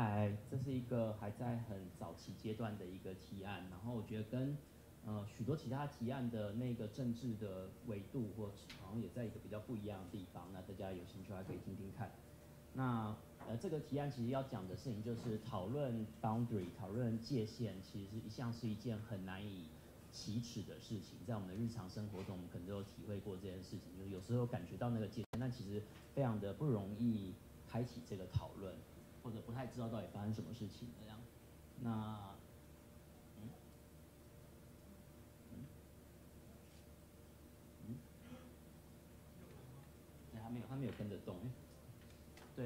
嗨，这是一个还在很早期阶段的一个提案，然后我觉得跟许多其他提案的那个政治的维度或好像也在一个比较不一样的地方，那大家有兴趣还可以听听看。那这个提案其实要讲的事情就是讨论 boundary， 讨论界限，其实是一件很难以启齿的事情。在我们的日常生活中，我们可能都有体会过这件事情，就是有时候感觉到那个界限，但其实非常的不容易开启这个讨论，或者不太知道到底发生什么事情这样。那嗯，他没有跟着动。对，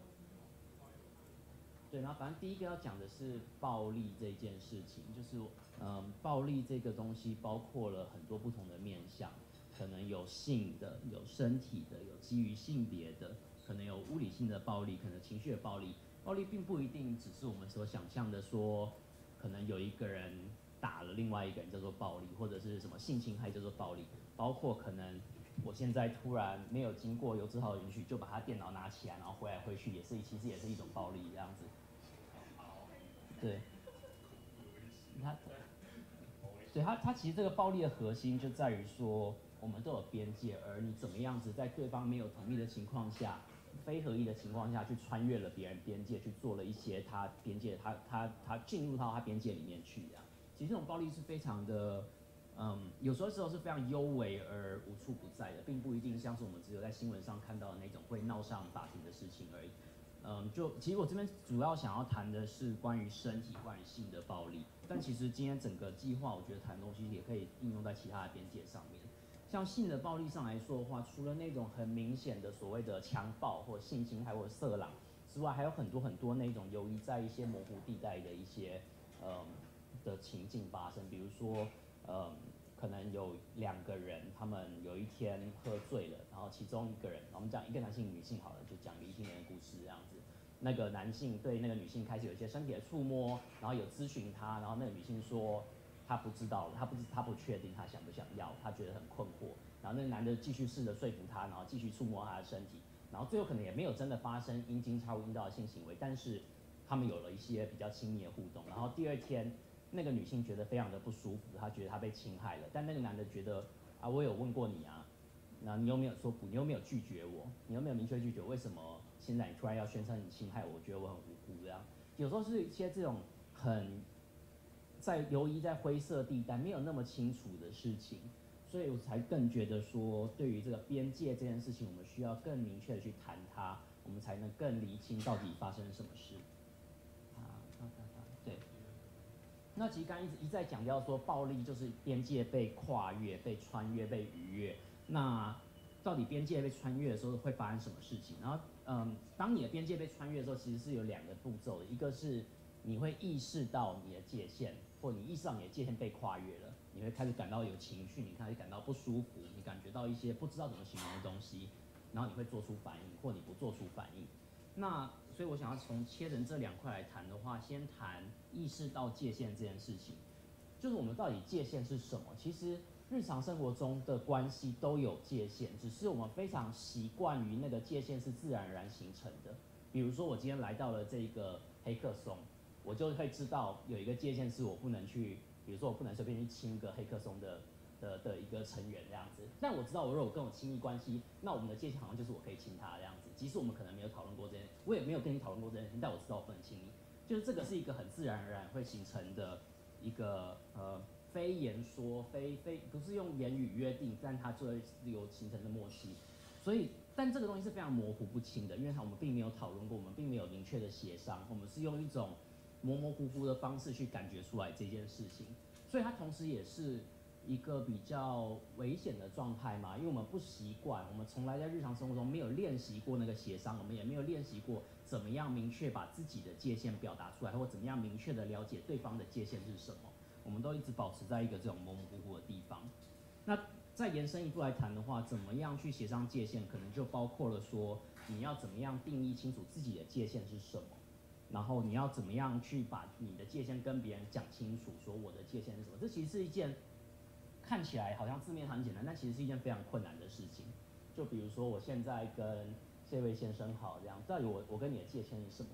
然后反正第一个要讲的是暴力这件事情，就是暴力这个东西包括了很多不同的面向，可能有性的，有身体的，有基于性别的，可能有物理性的暴力，可能情绪的暴力。暴力并不一定只是我们所想象的说，可能有一个人打了另外一个人叫做暴力，或者是什么性侵害叫做暴力，包括可能我现在突然没有经过游志浩的允许就把他电脑拿起来，然后挥来挥去，其实也是一种暴力这样子。对，他，他其实这个暴力的核心就在于说，我们都有边界，而你怎么样子在对方没有同意的情况下，非合意的情况下去穿越了别人边界，去做了一些他边界，他进入到他边界里面去啊。其实这种暴力是非常的，有时候是非常幽微而无处不在的，并不一定像是我们只有在新闻上看到的那种会闹上法庭的事情而已。其实我这边主要想要谈的是关于身体、关于性的暴力，但其实今天整个计划，我觉得谈的东西也可以应用在其他的边界上面。像性的暴力上来说的话，除了那种很明显的所谓的强暴或性侵害或色狼之外，还有很多很多那种游移在一些模糊地带的一些的情境发生，比如说可能有两个人，他们有一天喝醉了，然后其中一个人，我们讲一个男性、女性好了，就讲离题人的故事这样子。那个男性对那个女性开始有一些身体的触摸，然后有咨询她，然后那个女性说她不知道，她不确定她想不想要，她觉得很困惑。然后那个男的继续试着说服她，然后继续触摸她的身体，然后最后可能也没有真的发生阴茎插入阴道的性行为，但是他们有了一些比较亲密的互动。然后第二天，那个女性觉得非常的不舒服，她觉得她被侵害了，但那个男的觉得啊，我有问过你啊，那你有没有说不？你有没有拒绝我？你有没有明确拒绝？为什么现在你突然要宣称你侵害我？我觉得我很无辜这样。有时候是一些这种很在游移在灰色地带，没有那么清楚的事情，所以我才更觉得说，对于这个边界这件事情，我们需要更明确的去谈它，我们才能更厘清到底发生了什么事。对。那其实刚刚一再强调说，暴力就是边界被跨越、被穿越、被逾越。那到底边界被穿越的时候会发生什么事情？然后，当你的边界被穿越的时候，其实是有两个步骤的，一个是你会意识到你的界限，或你意识到你的界限被跨越了，你会开始感到有情绪，你开始感到不舒服，你感觉到一些不知道怎么形容的东西，然后你会做出反应，或你不做出反应。那所以我想要从切成这两块来谈的话，先谈意识到界限这件事情，就是我们到底界限是什么？其实日常生活中的关系都有界限，只是我们非常习惯于那个界限是自然而然形成的。比如说我今天来到了这个黑客松，我就会知道有一个界限是我不能去，比如说我不能随便去亲一个黑客松的一个成员这样子。但我知道，我如果跟我亲密关系，那我们的界限好像就是我可以亲他这样子。即使我们可能没有讨论过这件，我也没有跟你讨论过这件事情，但我知道我不能亲你。就是这个是一个很自然而然会形成的一个非言说，不是用言语约定，但它就会有形成的默契。所以，但这个东西是非常模糊不清的，因为我们并没有讨论过，我们并没有明确的协商，我们是用一种模模糊糊的方式去感觉出来这件事情。所以它同时也是一个比较危险的状态嘛，因为我们不习惯，我们从来在日常生活中没有练习过那个协商，我们也没有练习过怎么样明确把自己的界限表达出来，或怎么样明确的了解对方的界限是什么。我们都一直保持在一个这种模模糊糊的地方。那再延伸一步来谈的话，怎么样去协商界限，可能就包括了说你要怎么样定义清楚自己的界限是什么。然后你要怎么样去把你的界限跟别人讲清楚，说我的界限是什么？这其实是一件看起来好像字面很简单，但其实是一件非常困难的事情。就比如说我现在跟这位先生好，这样到底我跟你的界限是什么？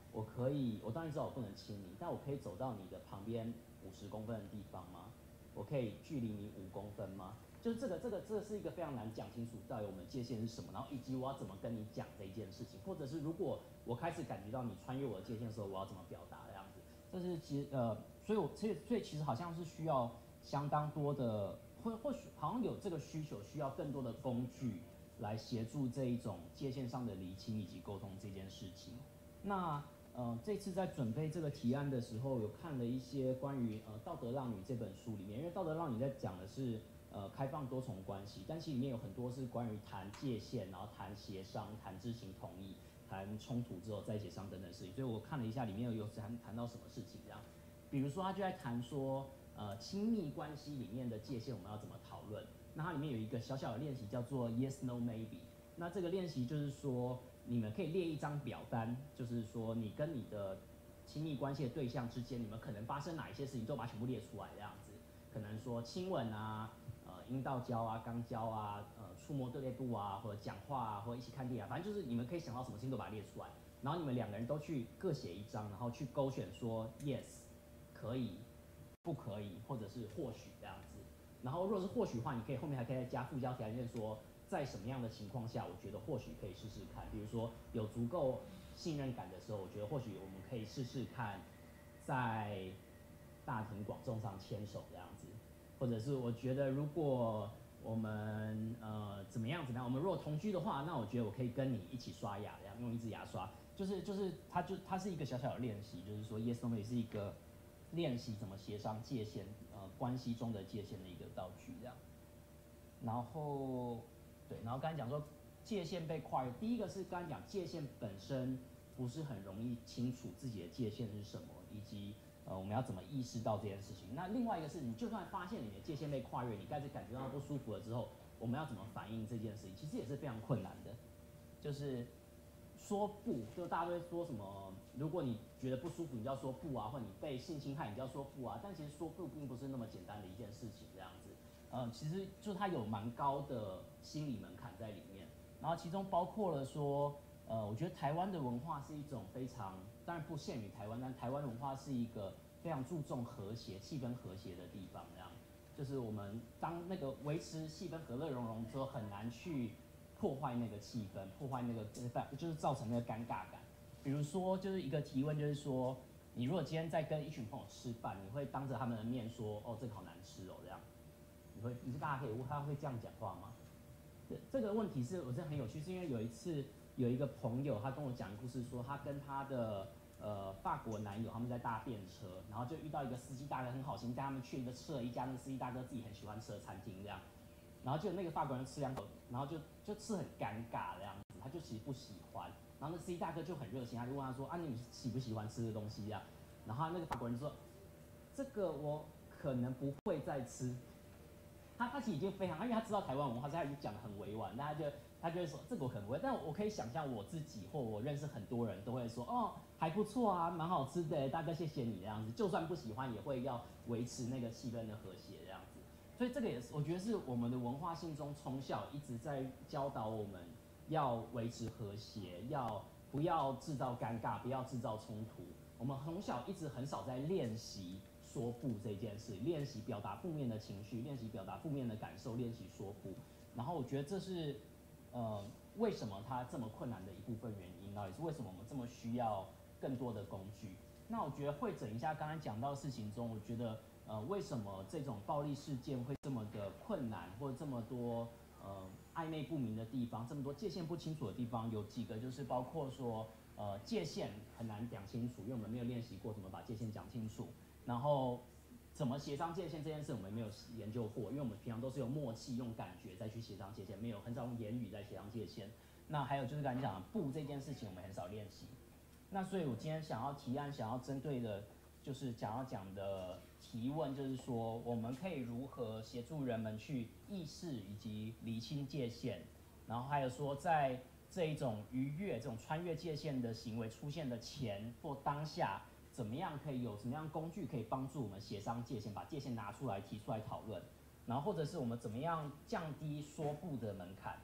我当然知道我不能亲你，但我可以走到你的旁边50公分的地方吗？我可以距离你5公分吗？就是这是一个非常难讲清楚到底我们界限是什么，然后以及我要怎么跟你讲这一件事情，或者是如果我开始感觉到你穿越我的界限的时候，我要怎么表达这样子。这是其实所以其实好像是需要相当多的，或许好像有这个需求，需要更多的工具来协助这一种界限上的厘清以及沟通这件事情。那这次在准备这个提案的时候，有看了一些关于《道德浪女》这本书里面，因为《道德浪女》在讲的是开放多重关系，但其实里面有很多是关于谈界限，然后谈协商、谈知情同意、谈冲突之后再协商等等事情。所以我看了一下，里面有谈到什么事情这样，比如说他就在谈说亲密关系里面的界限我们要怎么讨论。那它里面有一个小小的练习叫做 Yes No Maybe。那这个练习就是说，你们可以列一张表单，就是说你跟你的亲密关系的对象之间，你们可能发生哪一些事情，都把它全部列出来这样子。可能说亲吻啊，阴道交啊、肛交啊、触摸对背部啊，或者讲话啊，或者一起看电影啊，反正就是你们可以想到什么事情都把它列出来。然后你们2个人都去各写一张，然后去勾选说 yes 可以、不可以，或者是或许这样子。然后如果是或许的话，你可以后面还可以再加附加条件说，在什么样的情况下，我觉得或许可以试试看。比如说有足够信任感的时候，我觉得或许我们可以试试看，在大庭广众上牵手这样子，或者是我觉得如果我们怎么样，我们如果同居的话，那我觉得我可以跟你一起刷牙，这样用一支牙刷。它是一个小小的练习，就是说 yes no 也是一个练习怎么协商界限，关系中的界限的一个道具这样。然后然后刚才讲说界限被跨越，第一个是刚才讲界限本身不是很容易清楚自己的界限是什么，以及我们要怎么意识到这件事情。那另外一个是你就算发现你的界限被跨越，你开始感觉到不舒服了之后，我们要怎么反应这件事情，其实也是非常困难的。就是说不，就大家都会说什么，如果你觉得不舒服，你就要说不啊，或者你被性侵害，你就要说不啊。但其实说不并不是那么简单的一件事情，这样子。其实就它有蛮高的心理门槛在里面，然后其中包括了说，我觉得台湾的文化是一种非常，当然不限于台湾，但台湾文化是一个非常注重和谐、气氛和谐的地方。这样，就是我们当那个维持气氛和乐融融之后，很难去破坏那个气氛，破坏那个就是造成那个尴尬感。比如说，就是一个提问，就是说，你如果今天在跟一群朋友吃饭，你会当着他们的面说，哦，这个好难吃哦，这样。你是大家可以问他会这样讲话吗？这个问题是我真的很有趣，是因为有一次有一个朋友他跟我讲故事说，他跟他的法国男友他们在搭便车，然后就遇到一个司机大哥很好心带他们去吃了一家那个司机大哥自己很喜欢吃的餐厅这样，然后就那个法国人吃2口，然后就吃很尴尬这样子，他就其实不喜欢，然后那司机大哥就很热心，他就问他说啊你喜不喜欢吃的东西这样，然后那个法国人说这个我可能不会再吃。他其实已经非常，因为他知道台湾文化，所以他已经讲得很委婉，那他就会说这个我可能不会，但我可以想象我自己或我认识很多人都会说哦还不错啊，蛮好吃的，大哥谢谢你这样子，就算不喜欢也会要维持那个气氛的和谐这样子，所以这个也是我觉得是我们的文化性中从小一直在教导我们要维持和谐，不要制造尴尬，不要制造冲突，我们从小一直很少在练习说不这件事，练习表达负面的情绪，练习表达负面的感受，练习说不。然后我觉得这是为什么它这么困难的一部分原因，然后也是为什么我们这么需要更多的工具。那我觉得汇整一下刚才讲到的事情中，我觉得为什么这种暴力事件会这么的困难，或者这么多暧昧不明的地方，这么多界限不清楚的地方，有几个就是包括说界限很难讲清楚，因为我们没有练习过怎么把界限讲清楚。然后怎么协商界限这件事我们没有研究过，因为我们平常都是用默契、用感觉再去协商界限，没有很少用言语在协商界限。那还有就是刚才讲的不这件事情，我们很少练习。那所以我今天想要提案，想要针对的，就是想要讲的提问，就是说我们可以如何协助人们去意识以及厘清界限，然后还有说在这一种逾越、这种穿越界限的行为出现的前或当下。怎么样可以有什么样工具可以帮助我们协商界限，把界限拿出来提出来讨论，然后或者是我们怎么样降低说不的门槛，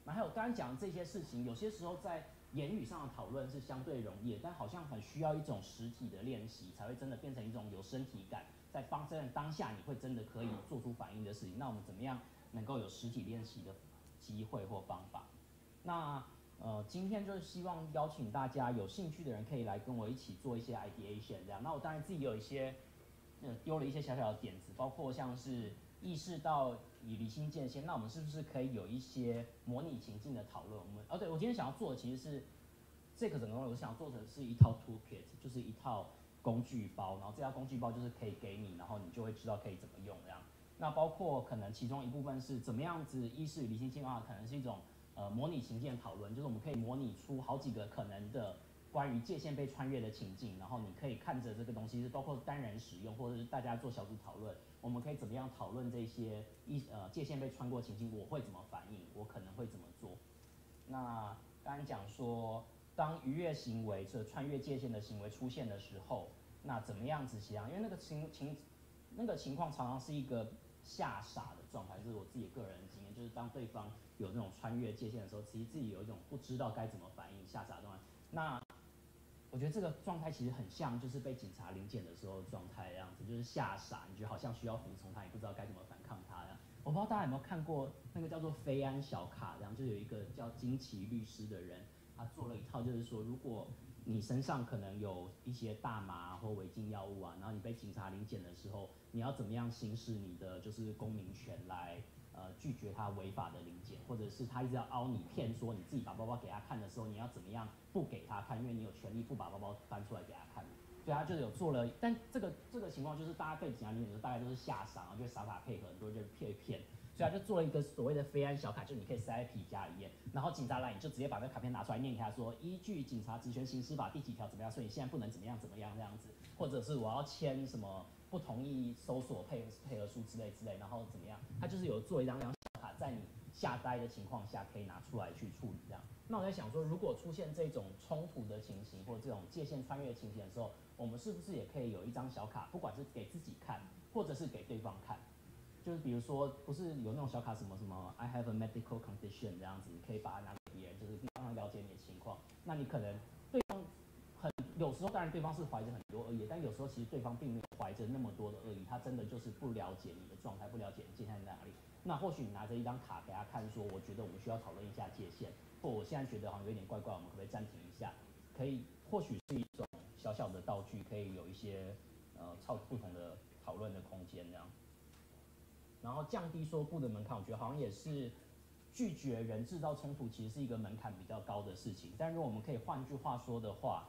那还有刚刚讲的这些事情，有些时候在言语上的讨论是相对容易的，但好像很需要一种实体的练习，才会真的变成一种有身体感，在当下你会真的可以做出反应的事情。那我们怎么样能够有实体练习的机会或方法？那今天就是希望邀请大家有兴趣的人可以来跟我一起做一些 ideation 这样。那我当然自己有一些丢了一些小小的点子，包括像是意识到与理性界限，那我们是不是可以有一些模拟情境的讨论？对，我今天想要做的其实是这个整个东西，我想做的是一套 toolkit， 就是一套工具包，然后这套工具包就是可以给你，然后你就会知道可以怎么用这样。那包括可能其中一部分是怎么样子意识与理性进化，可能是一种模拟情境的讨论，就是我们可以模拟出好几个可能的关于界限被穿越的情境，然后你可以看着这个东西是包括单人使用，或者是大家做小组讨论，我们可以怎么样讨论这些界限被穿过情境，我会怎么反应，我可能会怎么做。那刚刚讲说，当逾越行为这穿越界限的行为出现的时候，那怎么样子协调？因为那个情况常常是一个吓傻的状态，这是我自己个人的经验，就是当对方有那种穿越界限的时候，其实自己有一种不知道该怎么反应、吓傻的状态。那我觉得这个状态其实很像，就是被警察临检的时候的状态样子，就是吓傻，你觉得好像需要服从他，你不知道该怎么反抗他这样。我不知道大家有没有看过那个叫做菲安小卡，这样就有一个叫金奇律师的人，他做了一套，就是说如果你身上可能有一些大麻或违禁药物啊，然后你被警察临检的时候，你要怎么样行使你的就是公民权来拒绝他违法的临检，或者是他一直要凹你骗说你自己把包包给他看的时候，你要怎么样不给他看，因为你有权利不把包包搬出来给他看。所以他就有做了，但这个情况就是大家被警察临检的时候，大概都是吓傻，然后就傻傻配合，很多人就骗一骗。所以他就做了一个所谓的非安小卡，就是你可以塞在皮夹里面，然后警察来你就直接把那个卡片拿出来念给他说，依据警察职权行使法第几条怎么样，所以你现在不能怎么样怎么样这样子，或者是我要签什么不同意搜索配合书之类，然后怎么样，他就是有做一张小卡，在你吓呆的情况下可以拿出来去处理这样。那我在想说，如果出现这种冲突的情形或这种界限穿越的情形的时候，我们是不是也可以有一张小卡，不管是给自己看，或者是给对方看？就是比如说，不是有那种小卡什么什么 I have a medical condition 这样子，你可以把它拿给别人，就是让他了解你的情况。那你可能对方有时候当然对方是怀着很多恶意，但有时候其实对方并没有怀着那么多的恶意，他真的就是不了解你的状态，不了解你界限在哪里。那或许你拿着一张卡给他看，说我觉得我们需要讨论一下界限，或我现在觉得好像有点怪怪，我们可不可以暂停一下？可以，或许是一种小小的道具，可以有一些不同的讨论的空间这样。然后降低说不的门槛，我觉得好像也是拒绝人制造冲突，其实是一个门槛比较高的事情。但如果我们可以换句话说的话，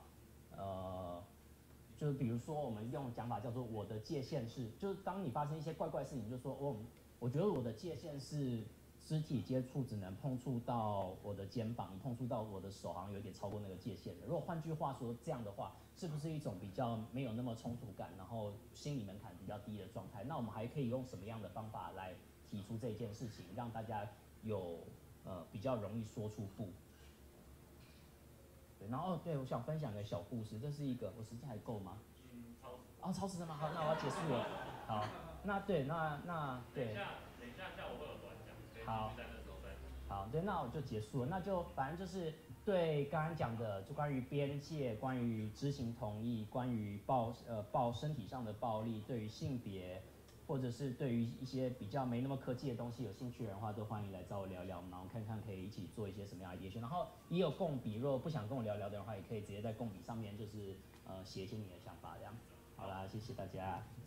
就是比如说我们用讲法叫做我的界限是，就是当你发生一些怪怪的事情，就说我觉得我的界限是肢体接触只能碰触到我的肩膀，你碰触到我的手好像有点超过那个界限的。如果换句话说这样的话，是不是一种比较没有那么冲突感，然后心理门槛比较低的状态？那我们还可以用什么样的方法来提出这件事情，让大家有比较容易说出不？对，然后对，我想分享个小故事，这是一个我时间还够吗？超时了吗？好，那我要结束了。好，那对，那对。 等一下下午会有短讲，可以好。 在那时候再讲。 好，对，那我就结束了。那就反正就是对刚刚讲的，就关于边界、关于知情同意、关于身体上的暴力，对于性别，或者是对于一些比较没那么科技的东西有兴趣的人的话，都欢迎来找我聊聊，然后看看可以一起做一些什么样的 idea。然后也有共笔，如果不想跟我聊聊的话，也可以直接在共笔上面就是写一些你的想法这样。好啦，谢谢大家。